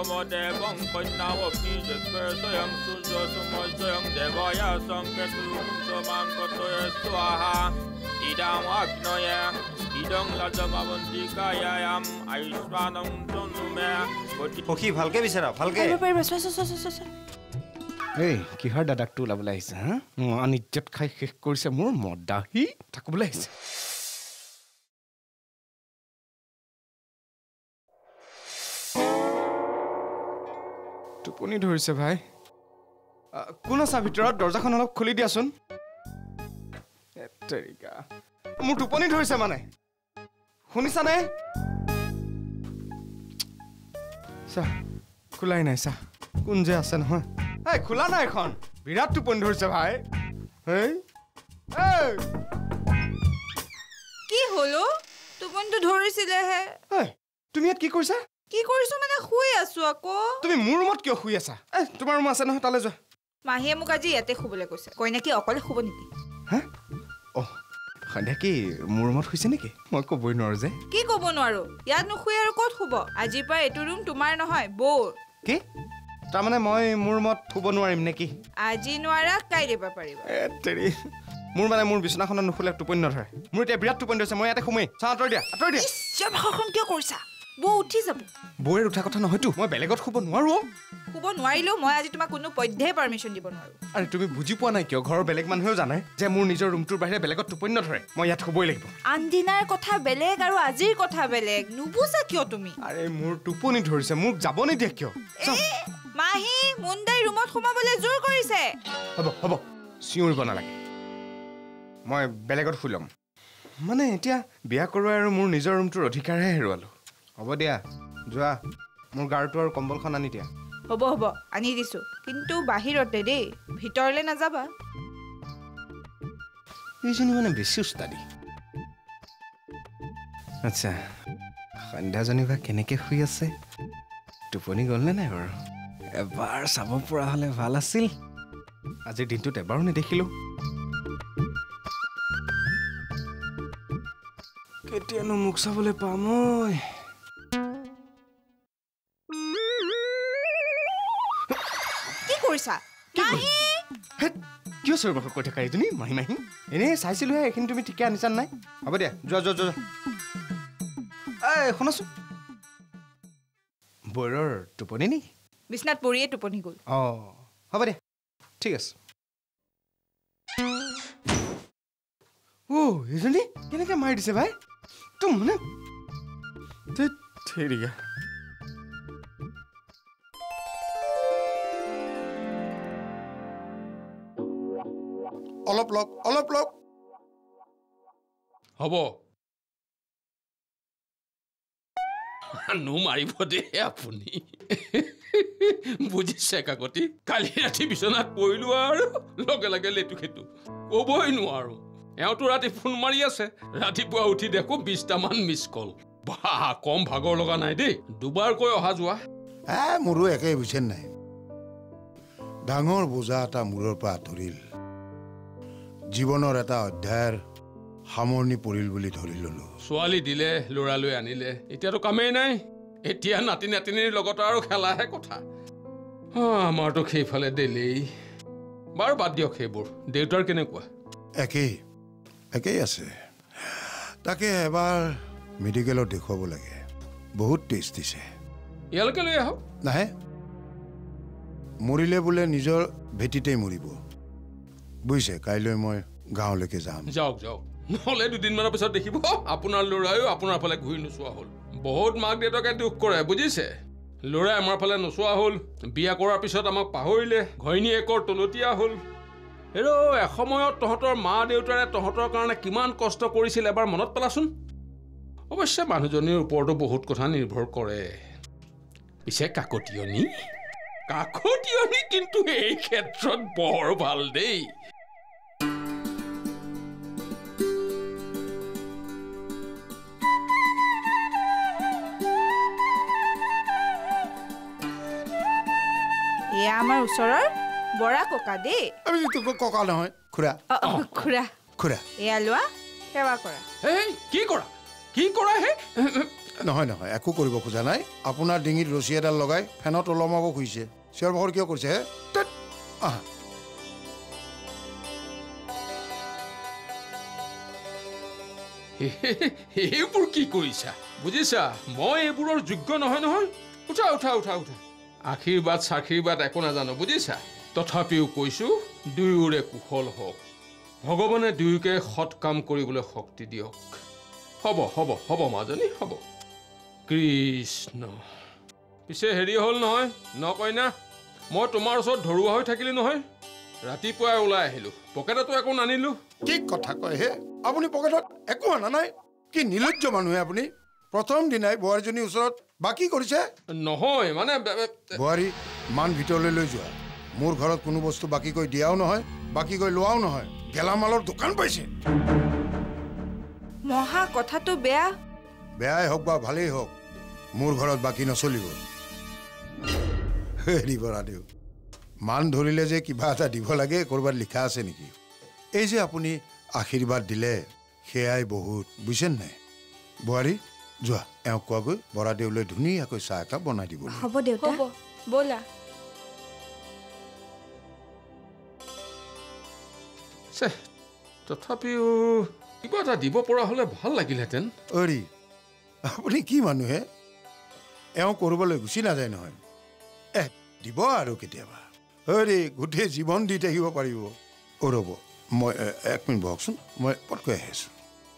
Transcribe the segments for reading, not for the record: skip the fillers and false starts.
Devam Konyawaki, the Kursayam Suzosum Soyam Devaya Sanketum Somankotoya Swaha, Idam Agnoya, Idong Lazamavandikayam, Aishwanam Tonume, Hoki Valke Visera, Valke. Hey, Kihar Dadak to Lavalize, huh? Ani jet kai course more modahi, Takublaze. টোপনি ধৰিছে ভাই কোন আছে ভিতৰত দৰজাখন অলপ খুলি দিয়াচোন এতেৰিকা মোৰ টোপনি ধৰিছে মানে শুনিছা নে সা খুলাই নাই সা কোন যে আছে নহয় এই খোলা নাই এখন বিৰাট টোপনি ধৰিছে ভাই এই এই কি হলো টোপনিটো ধৰিছিলে হে এই তুমি ইয়াত কি কৰিছা কি কৰিছো মানে শুই আছো আকৌ তুমি মোৰ ৰুমত কিয় শুই আছা এই তোমাৰ ৰুম আছে নহয় তালে যোৱা মাহিয়ে মোক আজি ইয়াতে শুবলৈ কৈছে কইনা কি অকলে শুব নেকি হা অ খন্ডা কি মোৰ ৰুমত শুইছে নেকি মই ক'বই নোৱাৰো যে কি ক'ব নোৱাৰো ইয়াত নুশুই আৰু ক'ত শুব আজিৰ পৰা এইটো ৰুম তোমাৰ নহয় বৌৰ কি তাৰমানে মই মোৰ ৰুমত শুব নোৱাৰিম নেকি আজি নোৱাৰা কাইলৈ পাৰিবা তেৰি মোৰ মানে মোৰ বিছনাখনত নুশুলে টোপনি নধৰে মোৰ এতিয়া বিৰাট টোপনি ধৰিছে মই ইয়াতে শুমেই চা আঁতৰি দিয়া চিঞৰ বাখৰখন কিয় কৰিছা বৌ উঠি যাব বৌৰ উঠা কথা নহয়তো মই বেলেগত শুব নোৱাৰো শুব নোৱাৰিলেও মই আজি তোমাক কোনো পধ্যেই পাৰ্মিশ্যন দিব নোৱাৰো আৰে তুমি বুজি পোৱা নাই কিয় ঘৰৰ বেলেগ মানুহেও জানে যে মোৰ নিজৰ ৰুমটোৰ বাহিৰে বেলেগত টোপনি নধৰে মই ইয়াত শুবই লাগিব আনদিনাৰ কথা বেলেগ আৰু আজিৰ কথা বেলেগ নুবুজা কিয় তুমি আৰে মোৰ টোপনি ধৰিছে মোক যাব নিদিয়ে কিয় মাহি মুন্দাই ৰুমত সোমাবলৈ জোৰ কৰিছে হ'ব চিঞৰিব নালাগে মই বেলেগত শুই ল'ম মানে এতিয়া বিয়া কৰোৱা আৰু মোৰ নিজৰ ৰুমটোৰ অধিকাৰহে হেৰুৱালো হ'ব দিয়া যোৱা মোৰ গাৰটো আৰু কম্বলখন আনি দিয়া হ'ব আনি দিছো কিন্তু বাহিৰতে দেই ভিতৰলৈ নাযাবা এইজনী মানে বেছি উস্তাদি আচ্ছা সন্ধ্যাজনী বা কেনেকৈ শুই আছে টোপনি গ'লনে নাই বাৰু এবাৰ চাব পৰা হ'লে ভাল আছিল আজিৰ দিনটোত এবাৰো নেদেখিলোঁ কেতিয়ানো মুখ চাবলৈ পাম ঐ কি কৰিছা মাহি কিয় চৰবাক কৈ থাকা এইজনী মাহি এনেই চাইছিলোহে এইখিনি তুমি ঠিকে আনিছা নাই হ'ব দিয়া যোৱা এই শুনাচোন বৈৰৰ টোপনি নি বিছনাত পৰিয়ে টোপনি গ'ল অঁ হ'ব দিয়া ঠিক আছে এইজনী কেনেকৈ মাৰি দিছে ভাই তো মানে ঠিক অলপ লওক হ'ব মাৰিব দে আপুনি বুজিছে কাকতি কালি ৰাতি বিচনাত পৰিলো আৰু লগে লগে লেটু খেতু ক'বই নোৱাৰো এওঁতো ৰাতি ফোন মাৰি আছে ৰাতিপুৱা উঠি দেখো 20টামান মিছ কল বাহ কম ভাগৰ লগা নাই দেই দুবাৰকৈ অহা যোৱা মোৰো একেই বুজিছে নাই ডাঙৰ বোজা এটা মূৰৰ পৰা আঁতৰিল জীৱনৰ এটা অধ্যায়ৰ সামৰণি পৰিল বুলি ধৰি ললো ছোৱালী দিলে ল'ৰালৈ আনিলে এতিয়াতো কামেই নাই এতিয়া নাতি নাতিনীৰ লগত আৰু খেলাহে কথা আমাৰতো সেইফালে দিলেই বাৰু বাদ দিয়ক সেইবোৰ দেউতাৰ কেনেকুৱা একেই আছে তাকে এবাৰ মেডিকেলত দেখুৱাব লাগে বহুত টেষ্ট দিছে ইয়ালৈকে লৈ আহক নাহে মৰিলে বোলে নিজৰ ভেটিতেই মৰিব বুজিছে কাইলৈ মই গাঁৱলৈকে যাম যাওক নহ'লে দুদিনমানৰ পিছত দেখিব আপোনাৰ ল'ৰায়ো আপোনাৰ ফালে ঘূৰি নোচোৱা হ'ল বহুত মাক দেউতাকে দুখ কৰে বুজিছে ল'ৰাই আমাৰ ফালে নোচোৱা হ'ল বিয়া কৰাৰ পিছত আমাক পাহৰিলে ঘৈণীয়েকৰ তলতীয়া হ'ল হেৰৌ এসময়ত তহঁতৰ মা দেউতাৰে তহঁতৰ কাৰণে কিমান কষ্ট কৰিছিল এবাৰ মনত পেলাচোন অৱশ্যে মানুহজনীৰ ওপৰতো বহুত কথা নিৰ্ভৰ কৰে পিছে কাকতীয়নী কিন্তু এই ক্ষেত্ৰত বৰ ভাল দেই এয়া আমাৰ ওচৰৰ বৰা ককা দেই আমি ককা নহয় খুৰা এয়া লোৱা সেৱা কৰা কি কৰা হে নহয় নহয় একো কৰিব খোজা নাই আপোনাৰ ডিঙিত ৰছী এডাল লগাই ফেনত ওলমাব খুজিছে চিঞৰ বাখৰ কিয় কৰিছে হে আহা এইবোৰ কি কৰিছা বুজিছা মই এইবোৰৰ যোগ্য নহয় নহয় উঠা উঠা উঠা উঠা আশীৰ্বাদ চাশীৰ্বাদ একো নাজানো বুজিছা তথাপিও কৈছো দুয়োৰে কুশল হওক ভগৱানে দুয়োকে সৎ কাম কৰিবলৈ শক্তি দিয়ক হ'ব হ'ব হ'ব মাজনী হ'ব কৃষ্ণ পিছে হেৰি হ'ল নহয় ন-কইনা মই তোমাৰ ওচৰত ধৰুৱা হৈ থাকিলি নহয় ৰাতিপুৱাই ওলাই আহিলো পকেটতো একো নানিলো কি কথা কয় হে আপুনি পকেটত একো আনা নাই কি নিলজ্জ মানুহে আপুনি প্ৰথম দিনাই বোৱাৰীজনীৰ ওচৰত বাকী কৰিছে নহয় মানে বোৱাৰী মান ভিতৰলৈ লৈ যোৱা মোৰ ঘৰত কোনো বস্তু বাকী কৰি দিয়াও নহয় বাকী কৰি লোৱাও নহয় গেলামালৰ দোকান পাইছে মহা কথাটো বেয়া বেয়াই হওক বা ভালেই হওক মোৰ ঘৰত বাকী নচলিব হেৰি বৰাদেউ মান ধৰিলে যে কিবা এটা দিব লাগে ক'ৰবাত লিখা আছে নেকি এই যে আপুনি আশীৰ্বাদ দিলে সেয়াই বহুত বুজিছেন নাই বোৱাৰী যোৱা এওঁক কোৱাগৈ বৰাদেউলৈ ধুনীয়াকৈ চাহ একাপ বনাই দিব হ'ব দেউতা হ'ব ব'লা তথাপিও কিবা এটা দিব পৰা হ'লে ভাল লাগিলহেঁতেন অৰি আপুনি কি মানুহে এওঁ ক'ৰবালৈ গুচি নাযায় নহয় দিব আৰু কেতিয়াবা অৰি গোটেই জীৱন দি থাকিব পাৰিব ৰ'ব মই 1 মিনিট বহকচোন মই পটকৈ আহি আছোঁ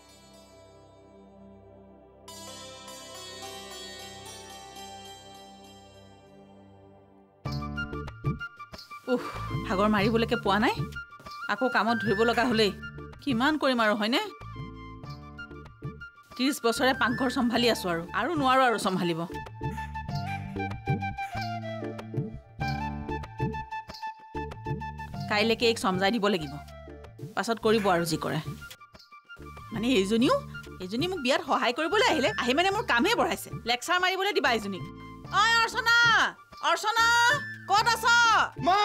ভাগৰ মাৰিবলৈকে পোৱা নাই আকৌ কামত ধৰিব লগা হ'লেই কিমান কৰিম আৰু হয়নে 30 বছৰে পাকঘৰ চম্ভালি আছো আৰু নোৱাৰো আৰু চম্ভালিব কাইলৈকে এক সমজাই দিব লাগিব পাছত কৰিব আৰু যি কৰে মানে এইজনী মোক বিয়াত সহায় কৰিবলৈ আহি মানে মোৰ কামহে বঢ়াইছে লেকচাৰ মাৰিবলৈ দিবা এইজনীক ঐ অৰ্চনা অৰ্চনা ক'ত আছ মা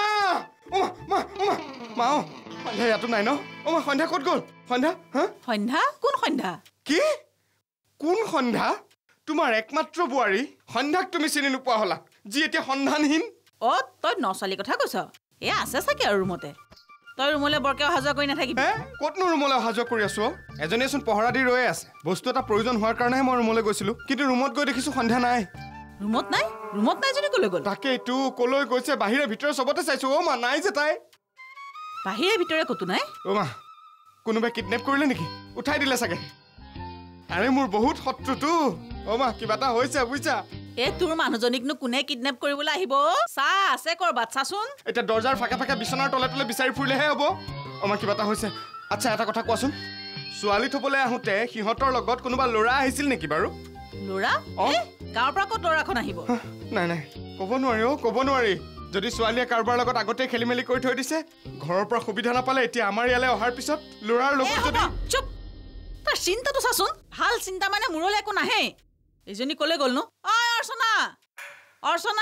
মা সন্ধ্যা ইয়াতো নাই ন মা সন্ধ্যা ক'ত গ'ল সন্ধ্যা সন্ধ্যা কোন সন্ধ্যা কি কোন সন্ধ্যা তোমাৰ একমাত্ৰ বোৱাৰী সন্ধ্যাক তুমি চিনি নোপোৱা হ'লা যি এতিয়া সন্ধানহীন তই নচালি কথা কৈছ আছে চাগে আৰু ৰুমতে তই ৰুমলৈ বৰকে অহা যোৱা কৰি নাথাকিবি ক'তনো ৰুমলৈ অহা যোৱা কৰি আছো এজনীয়েচোন পহৰা দি ৰৈ আছে বস্তু এটা প্ৰয়োজন হোৱাৰ কাৰণেহে মই ৰুমলৈ গৈছিলো কিন্তু ৰুমত গৈ দেখিছো সন্ধ্যা নাই ৰুমত নাই যদি ক'লৈ গ'ল তাকেইটো ক'লৈ গৈছে বাহিৰে ভিতৰে চবতে চাইছো মা নাই যে তাই বাহিৰে ভিতৰে ক'তো নাই মা কোনোবাই কিডনেপ কৰিলে নেকি উঠাই দিলে চাগে আৰে মোৰ বহুত শত্ৰুটো মা কিবা এটা হৈছে বুজিছা তোৰ মানুহজনীকনো কোনে কিডনেপ কৰিবলৈ আহিব চা আছে কৰবাত চাচোন এতিয়া দৰ্জাৰ ফাকে ফাকে বিচনাৰ তলে তলে বিচাৰি ফুৰিলেহে হ'ব মা কিবা এটা হৈছে আচ্ছা এটা কথা কোৱাচোন ছোৱালী থবলৈ আহোঁতে সিহঁতৰ লগত কোনোবা ল'ৰা আহিছিল নেকি বাৰু ল'ৰা গাঁৱৰ পৰা ক'ত ল'ৰাখন আহিব নাই ক'ব নোৱাৰি যদি ছোৱালীয়ে কাৰোবাৰ লগত আগতে খেলি মেলি কৰি থৈ দিছে ঘৰৰ পৰা সুবিধা নাপালে এতিয়া আমাৰ ইয়ালৈ অহাৰ পিছত ল'ৰাৰ লগত যদি চুপ তাৰ চিন্তাটো চাচোন ভাল চিন্তা মানে মূৰলৈ একো নাহে এইজনী ক'লৈ গ'লনো অৰ্চনা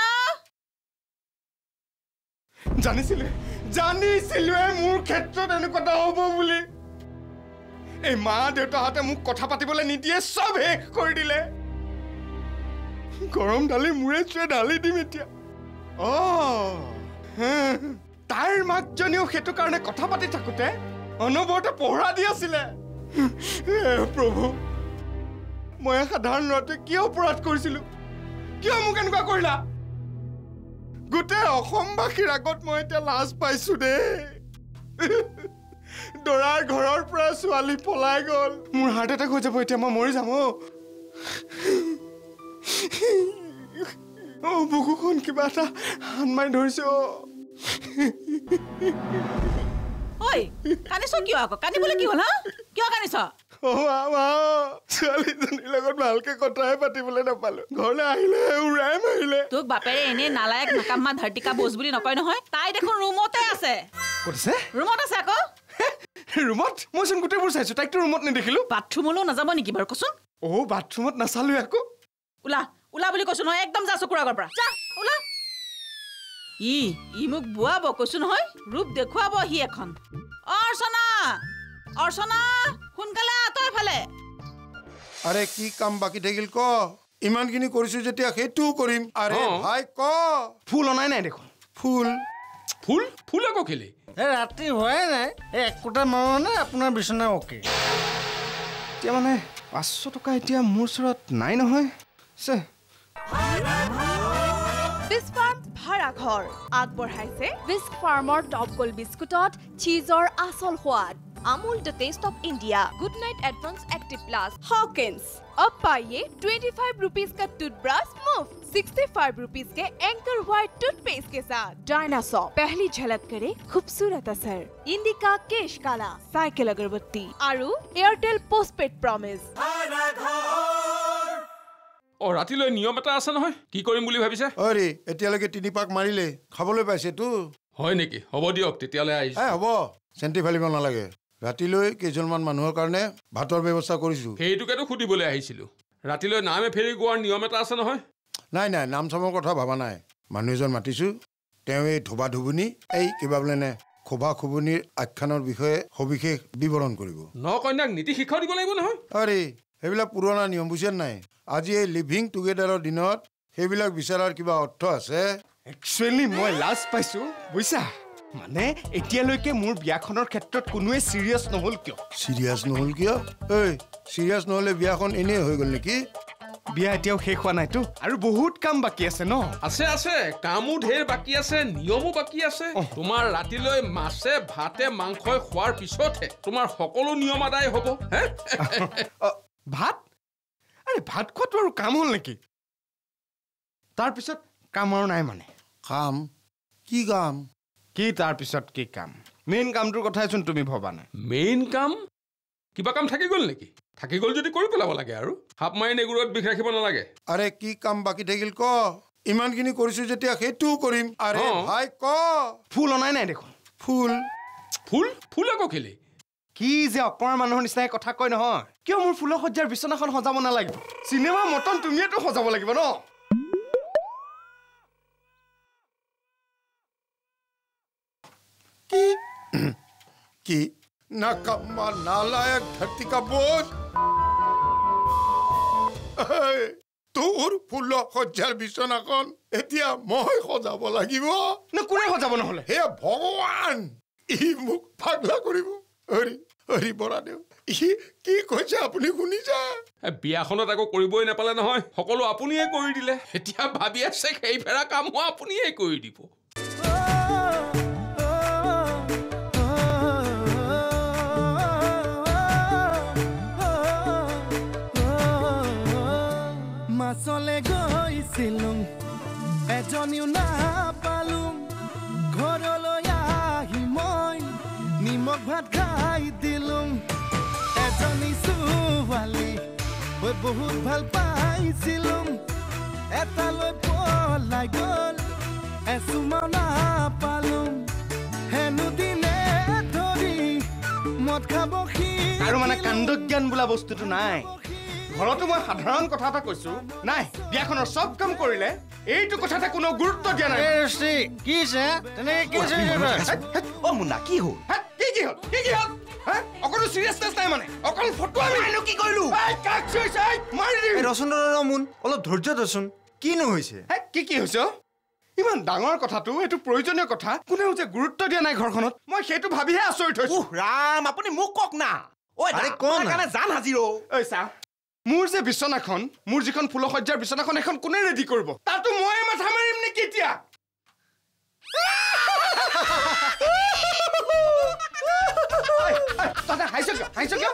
জানিছিলোৱে মোৰ ক্ষেত্ৰত এনেকুৱা হ'ব বুলি এই মা দেউতাহঁতে মোক কথা পাতিবলৈ নিদিয়ে চব শেষ কৰি দিলে গৰম ঢালি মূৰে চুৰে ঢালি দিম এতিয়া তাইৰ মাকজনীও সেইটো কাৰণে কথা পাতি থাকোঁতে অনবৰতে পহৰা দি আছিলে প্ৰভু মই সাধাৰণ ল'ৰাটোৱে কিয় অপৰাধ কৰিছিলো কিয় মোক এনেকুৱা কৰিলা গোটেই অসমবাসীৰ আগত মই এতিয়া লাজ পাইছো দেই দৰাৰ ঘৰৰ পৰা ছোৱালী পলাই গ'ল মোৰ হাৰ্ট এটেক হৈ যাব এতিয়া মই মৰি যাম বুকুখন কিবা এটা হান মাৰি ধৰিছে কানিছ কিয় আকৌ কানিবলৈ কি হ'ল কিয় কানিছ ছোৱালীজনীৰ লগত ভালকে কথাই পাতিবলৈ নাপালো ঘৰলৈ আহিলে উৰাই মাৰিলে তোক বাপেৰে এনে নালায়ক নাকামা ধৰ্তিকা বোজ বুলি নকয় নহয় তাই দেখোন ৰুমতে আছে ৰুমত আছে আকৌ ৰুমত মইচোন গোটেইবোৰ চাইছো তাইকতো ৰুমত নেদেখিলো বাথৰুমলৈও নাযাব নেকি বাৰু কচোন বাথৰুমত নাচালো আকৌ ওলা বুলি কৈছো নহয় একদম যা চকুৰ আগৰ পৰা যা ওলা ই মোক বুৱাব কৈছো নহয় ৰূপ দেখুৱাব সি এখন অৰ্চনা সোনকালে আতই ফালে আৰে কি কাম বাকি থাকিল ক ইমানখিনি কৰিছো যেতিয়া সেইটোও কৰিম আৰে ভাই ক ফুল অনাই নাই দেখোন ফুল ফুল ফুল আকৌ কেলে ৰাতি হোৱাই নাই এক কোটা মানে আপোনাৰ বিচনা অকে এতিয়া মানে 500 টকা এতিয়া মোৰ ওচৰত নাই নহয় বিস্ক ফাৰ্ম ভাড়াঘৰ আগবঢ়াইছে বিস্ক ফাৰ্মৰ টপ গোল বিস্কুটত চীজৰ আচল সোৱাদ Amul the taste of India Good Knight advance active plus Hawkins अब पाइए 25 रुपीस का टूथब्रश मुफ्त 65 रुपीस के एंकर व्हाइट टूथपेस्ट के साथ डायनासोर पहली झलक करे खूबसूरत असर इंडिका केश काला साइकिल अगरबत्ती आरु एयरटेल पोस्टपेड प्रॉमिस অ ৰাতিলৈ নিয়ম এটা আছে নহয় কি কৰিম বুলি ভাবিছে আৰে এতিয়ালৈকে 3 পাক মাৰিলে খাবলৈ পাইছে তো হয় নেকি হ'ব দিয়ক তেতিয়ালৈ আহিছো হ'ব চেন্টি ফালিব নালাগে ৰাতিলৈ কেইজনমান মানুহৰ কাৰণে ভাতৰ ব্যৱস্থা কৰিছো সেইটোকেতো খুদিবলৈ আহিছিলো ৰাতিলৈ নামে ফেৰি গোৱাৰ নিয়ম এটা আছে নহয় নাই নাই নাম চামৰ কথা ভাবা নাই মানুহ এজন মাতিছো তেওঁ এই ধোবা ধুবুনি এই কিবা বোলেনে খোবা খুবুনিৰ আখ্যানৰ বিষয়ে সবিশেষ বিৱৰণ কৰিব ন-কইনাক নীতি শিক্ষা দিব লাগিব নহয় আৰে সেইবিলাক পুৰণা নিয়ম বুজিছে নাই আজি এই লিভিং টুগেডাৰৰ দিনত সেইবিলাক বিচাৰাৰ কিবা অৰ্থ আছে একচুৱেলি মই লাজ পাইছো বুজিছা মানে এতিয়ালৈকে মোৰ বিয়াখনৰ ক্ষেত্ৰত কোনোৱে সিৰিয়াছ নহল কিয় সিৰিয়াছ নহল কিয় এই সিৰিয়াছ নহলে বিয়াখন এনেই হৈ গ'ল নেকি বিয়া এতিয়াও শেষ হোৱা নাইতো আৰু বহুত কাম বাকী আছে ন আছে আছে কামো ঢেৰ বাকী আছে নিয়মো বাকী আছে তোমাৰ ৰাতিলৈ মাছে ভাতে মাংসই খোৱাৰ পিছতহে তোমাৰ সকলো নিয়ম আদায় হ'ব হে ভাত আৰে ভাত খোৱাটো আৰু কাম হ'ল নেকি তাৰপিছত কাম আৰু নাই মানে কাম কি কাম কি তাৰপিছত কি কাম মেইন কামটোৰ কথাইচোন তুমি ভবা নাই মেইন কাম কিবা কাম থাকি গ'ল নেকি থাকি গ'ল যদি কৰি পেলাব লাগে আৰু হাপ মাৰি নেগুৰত বিষ ৰাখিব নালাগে আৰে কি কাম বাকী থাকিল ক ইমানখিনি কৰিছো যেতিয়া সেইটোও কৰিম আৰে ভাই ক ফুল অনাই নাই দেখোন ফুল ফুল ফুল আকৌ কেলে কি যে অকৰা মানুহৰ নিচিনাই কথা কয় নহয় কিয় মোৰ ফুলৰ সজ্জাৰ বিচনাখন সজাব নালাগিব চিনেমা মতন তুমিয়েতো সজাব লাগিব ন কি নাকাম্মা নালায়ক ধৰতি কা বোঝ তোৰ ফুল সজ্জাৰ বিচনাখন এতিয়া মই সজাব লাগিব না কোনে সজাব নহলে হে ভগৱান ই মোক পাগলা কৰিব হৰি হৰি বৰাদেউ ই কি কৈছে আপুনি শুনিছে বিয়াখনত আকৌ কৰিবই নাপালে নহয় সকলো আপুনিয়ে কৰি দিলে এতিয়া ভাবি আছে সেই ফেৰা কামো আপুনিয়ে কৰি দিব মাছলে গৈছিলুং এজনীও নাপালুং ঘৰলৈ আহি মই নিমখ ভাত খাই দিলুং এজনী ছোৱালী মই বহুত ভাল পাইছিলুং এটালৈ পলাই গ'ল এচুমাও নাপালুং হেনো দিনে ধৰি মদ খাব আৰু মানে কাণ্ডজ্ঞান বোলা বস্তুটো নাই ঘৰতো মই সাধাৰণ কথা এটা কৈছো নাই বিয়াখনৰ সব কাম কৰিলে এইটো কথাতে কোনো গুৰুত্ব দিয়া নাই কি আছে তেনেকে কি আছে ও মুন্না কি হ'ল কি হ'ল অকল সিৰিয়াছনেছ নাই মানে অকল ফটো আমি আইনো কি কৰিলো কাক চইছে মাৰি দি ৰচন্দ্ৰ মুন অলপ ধৈৰ্য ধৰচোন কিনো হৈছে কি হৈছে ইমান ডাঙৰ কথাটো এইটো প্ৰয়োজনীয় কথা কোনেও যে গুৰুত্ব দিয়া নাই ঘৰখনত মই সেইটো ভাবিহে আচৰিত হৈছো ৰাম আপুনি মোক কক না ঐ আৰে কোন কাৰণে জান হাজিৰো ঐ চা মোৰ যে বিছনাখন মোৰ যিখন ফুলসজ্জাৰ বিছনাখন এখন কোনে ৰেডি কৰিব তাতো মই মাথা মাৰিম নেকি এতিয়া ততে হাইছ কিয়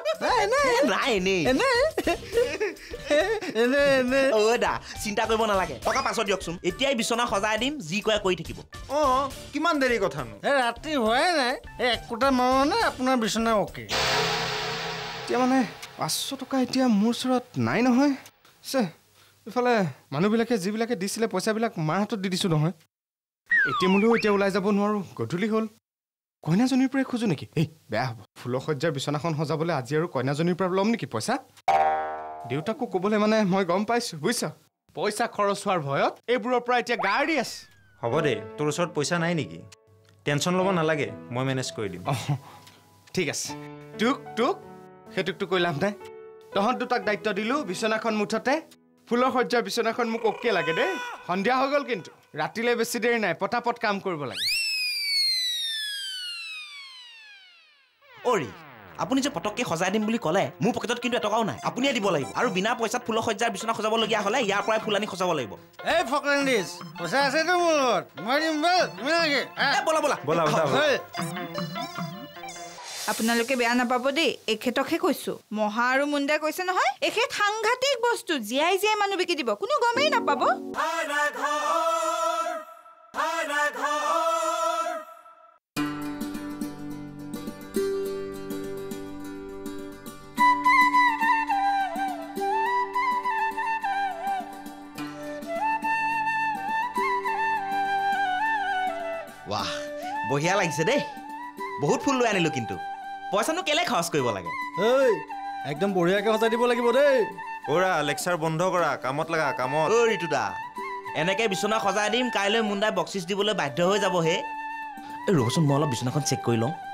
দা চিন্তা কৰিব নালাগে টকা পাছত দিয়কচোন এতিয়াই বিচনা সজাই দিম যি কয় কৰি থাকিব কিমান দেৰি কথানো ৰাতি হোৱাই নাই এক কোটা মানে আপোনাৰ বিচনা অকে এতিয়া মানে 500 টকা এতিয়া মোৰ ওচৰত নাই নহয় ইফালে মানুহবিলাকে যিবিলাকে দিছিলে পইচাবিলাক মাৰ হাতত দি দিছো নহয় এটিএমলৈও এতিয়া ওলাই যাব নোৱাৰো গধূলি হ'ল কইনাজনীৰ পৰাই খোজো নেকি এই বেয়া হ'ব ফুলসজ্জাৰ বিচনাখন সজাবলৈ আজি আৰু কইনাজনীৰ পৰা ল'ম নেকি পইচা দেউতাকো ক'বলৈ মানে মই গম পাইছো বুজিছ পইচা খৰচ হোৱাৰ ভয়ত এইবোৰৰ পৰা এতিয়া গাড়ী আছে হ'ব দে তোৰ ওচৰত পইচা নাই নেকি টেনশ্যন ল'ব নালাগে মই মেনেজ কৰি দিম ঠিক আছে তোক সেইটোকতো কৈ লাভ নাই তহঁত দুটাক দায়িত্ব দিলো বিচনাখন মুঠতে ফুলৰ সজ্জা বিচনাখন মোক অকে লাগে দেই সন্ধিয়া হৈ গ'ল কিন্তু ৰাতিলৈ বেছি দেৰি নাই পটাপট কাম কৰিব লাগে অৰি আপুনি যে পটককে সজাই দিম বুলি ক'লে মোৰ পকেটত কিন্তু এটকাও নাই আপুনিয়ে দিব লাগিব আৰু বিনা পইচাত ফুলৰ সজ্জাৰ বিচনা সজাবলগীয়া হ'লে ইয়াৰ পৰাই ফুল আনি সজাব লাগিব এই ফকলেণ্ডিছ পইচা আছে তো মোৰ লগত মই দিম বল তুমি নালাগে বলা বলা বলা আপোনালোকে বেয়া নাপাব দেই এখেতকহে কৈছো মহা আৰু মুণ্ডাই কৈছে নহয় এখেত সাংঘাতিক বস্তু জীয়াই জীয়াই মানুহ বিকি দিব কোনো গমেই নাপাব বাহ বঢ়িয়া লাগিছে দেই বহুত ফুল লৈ আনিলো কিন্তু পইচানো কেলে খৰচ কৰিব লাগে এই একদম বঢ়িয়াকৈ সজাই দিব লাগিব দেই ওৰা লেকচাৰ বন্ধ কৰা কামত লাগা কামত ঐ ঋতুদা এনেকে বিচনা সজাই দিম কাইলৈ মুণ্ডাই বক্সিছ দিবলৈ বাধ্য হৈ যাব হে ৰ'বচোন মই অলপ বিচনাখন চেক কৰি লওঁ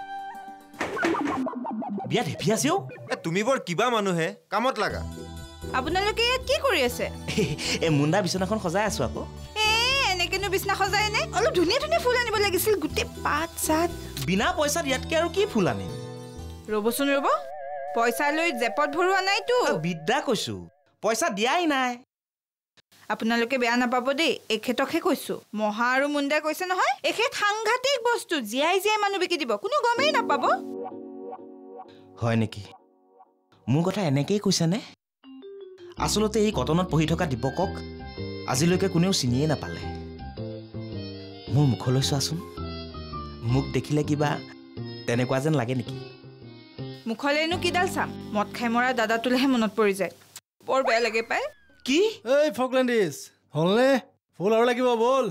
বিয়াত হেভি আছেও তুমি বৰ কিবা মানুহে কামত লাগা আপোনালোকে ইয়াত কি কৰি আছে এই মুণ্ডা বিচনাখন সজাই আছো আকৌ এনেকেনো বিচনা সজাই নে অলপ ধুনীয়া ধুনীয়া ফুল আনিব লাগিছিল গোটেই পাত চাত বিনা পইচাত ইয়াতকে আৰু কি ফুল আনিম ৰ'বচোন ৰ'ব পইচা লৈ জেপত ভৰোৱা নাইতো বিদ্যা কৈছো পইচা দিয়াই নাই আপোনালোকে বেয়া নাপাব দেই এখেতকহে কৈছো মহা আৰু মুণ্ডাই কৈছে নহয় এখেত সাংঘাতিক বস্তু জীয়াই জীয়াই মানুহ বিকি দিব কোনো গমেই নাপাব হয় নেকি মোৰ কথা এনেকেই কৈছেনে আচলতে এই কটনত পঢ়ি থকা দীপকক আজিলৈকে কোনেও চিনিয়ে নাপালে মোৰ মুখলৈ চোৱাচোন মোক দেখিলে কিবা তেনেকুৱা যেন লাগে নেকি মুখলৈনো কিডাল চাম মদ খাই মৰা দাদাটোলেহে মনত পৰি যায় বৰ বেয়া লাগে পাই কি এই ফকলেণ্ডিছ হ'লনে ফুল আৰু লাগিব বল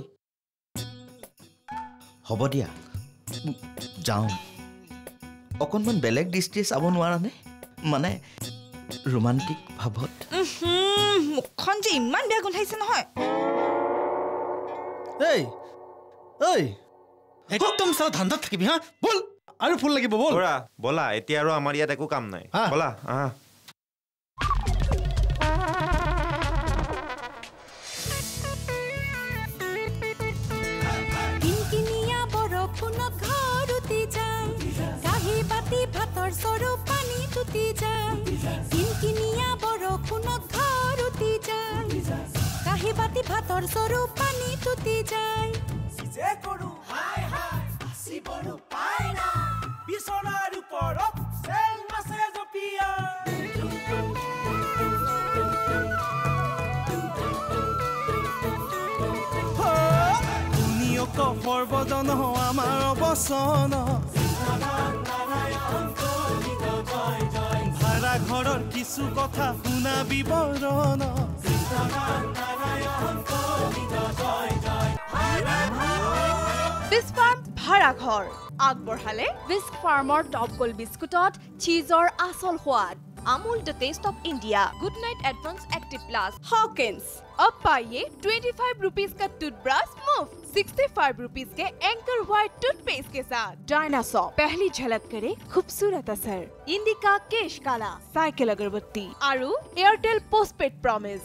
হ'ব দিয়া যাওঁ অকণমান বেলেগ দৃষ্টিৰে চাব নোৱাৰানে মানে ৰোমান্টিক ভাৱত মুখখন যে ইমান বেয়া গোন্ধাইছে নহয় এই এই একদম চালা ধান্দাত থাকিবি হা বল আৰু ফুল লাগিব বল ওৰা বলা এতিয়া আৰু আমাৰ ইয়াত একো কাম নাই বলা আহা কিনকিনিয়া বৰষুণত ঘৰ উটি যায় কাঁহী বাতি ভাতৰ চৰু পানী তুটি যায় কিনকিনিয়া বৰষুণত ঘৰ উটি যায় কাঁহী বাতি ভাতৰ চৰু পানী তুটি যায় যে কৰো হাই হাই আসিবৰো পাই না বিছনাৰ ওপৰত চেল মাছে জপিয়া দুনিয়ক সৰ্বজন আমাৰ অৱচন ভাড়া ঘৰৰ কিছু কথা শুনা বিৱৰণ বিস্ক ফাৰ্ম ভাড়াঘৰ আগবঢ়ালে বিস্ক ফাৰ্মৰ টপ গোল্ড বিস্কুটত চীজৰ আচল সোৱাদ Amul the taste of India Good Knight advance active plus Hawkins अब पाइए 25 रुपीस का टूथब्रश मुफ्त 65 रुपीस के एंकर व्हाइट टूथपेस्ट के साथ डायनासोर पहली झलक करे खूबसूरत असर इंडिका केश काला साइकिल अगरबत्ती आरु एयरटेल पोस्टपेड प्रॉमिस